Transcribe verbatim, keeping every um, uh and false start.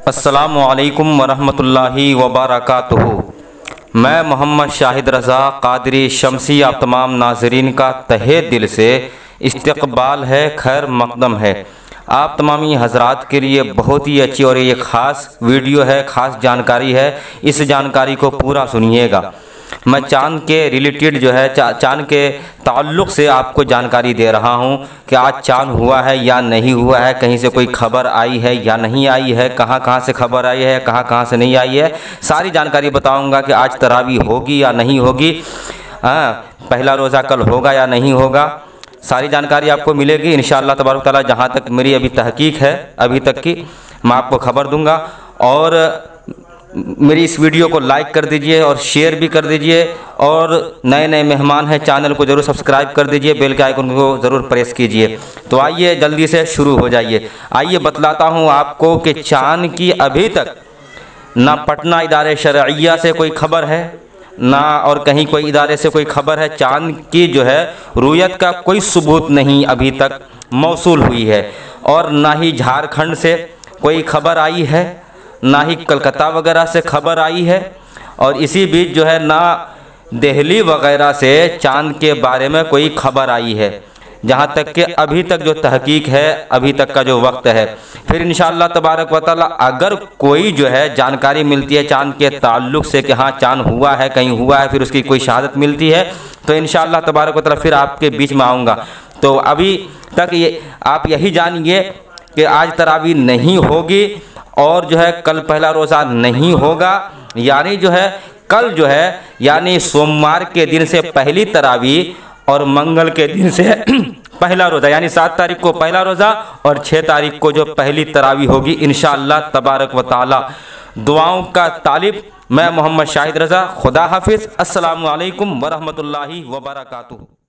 अस्सलामु अलैकुम वरहमतुल्लाहि वबरकातुहू। मैं मोहम्मद शाहिद रज़ा क़ादरी शमसी आप तमाम नाज़रीन का तहे दिल से इस्तक़बाल है, खैर मक़दम है। आप तमामी हज़रात के लिए बहुत ही अच्छी और ये ख़ास वीडियो है, ख़ास जानकारी है। इस जानकारी को पूरा सुनिएगा। मैं चाँद के रिलेटेड जो है चा, चाँद के ताल्लुक़ से आपको जानकारी दे रहा हूँ कि आज चाँद हुआ है या नहीं हुआ है, कहीं से कोई खबर आई है या नहीं आई है, कहाँ कहाँ से खबर आई है, कहाँ कहाँ से नहीं आई है। सारी जानकारी बताऊँगा कि आज तरावी होगी या नहीं होगी, हाँ पहला रोज़ा कल होगा या नहीं होगा। सारी जानकारी आपको मिलेगी इंशाअल्लाह तबारक तआला। जहाँ तक मेरी अभी तहकीक है अभी तक की, मैं आपको खबर दूँगा। और मेरी इस वीडियो को लाइक कर दीजिए और शेयर भी कर दीजिए। और नए नए मेहमान हैं, चैनल को ज़रूर सब्सक्राइब कर दीजिए, बेल के आइकन को ज़रूर प्रेस कीजिए। तो आइए जल्दी से शुरू हो जाइए। आइए बतलाता हूँ आपको कि चाँद की अभी तक ना पटना इदारे शरइया से कोई खबर है, ना और कहीं कोई इदारे से कोई खबर है। चाँद की जो है रुयत का कोई सबूत नहीं अभी तक मौसूल हुई है। और ना ही झारखंड से कोई खबर आई है, ना ही कलकत्ता वगैरह से खबर आई है। और इसी बीच जो है ना दिल्ली वगैरह से चाँद के बारे में कोई खबर आई है। जहाँ तक कि अभी तक जो तहकीक है, अभी तक का जो वक्त है, फिर इंशाअल्लाह तबारक व तआला अगर कोई जो है जानकारी मिलती है चाँद के ताल्लुक़ से कि हाँ चाँद हुआ है, कहीं हुआ है, फिर उसकी कोई शहादत मिलती है, तो इंशाअल्लाह तबारक व तआला फिर आपके बीच में आऊँगा। तो अभी तक ये आप यही जानिए कि आज तरावी नहीं होगी और जो है कल पहला रोज़ा नहीं होगा। यानी जो है कल जो है यानी सोमवार के दिन से पहली तरावी और मंगल के दिन से पहला रोज़ा, यानी सात तारीख को पहला रोज़ा और छः तारीख को जो पहली तरावी होगी इंशाअल्लाह तबारक व तआला। दुआओं का तालिब मैं मोहम्मद शाहिद रज़ा। खुदा हाफिज़। अस्सलामु अलैकुम वरहमतुल्लाहि वबरकातुहू।